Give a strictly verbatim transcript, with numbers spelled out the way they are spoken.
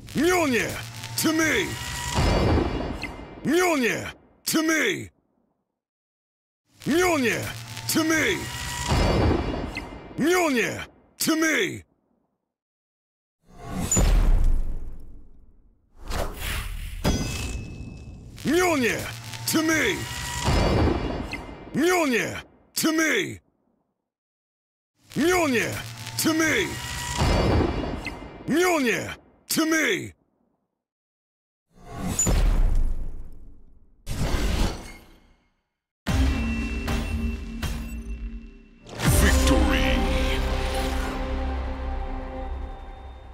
Mjolnir, to me! Mjolnir, to me! Mjolnir, to me! Mjolnir, to me! Mjolnir, to me! Mjolnir, to me! Mjolnir, to me! Mjolnir, to me!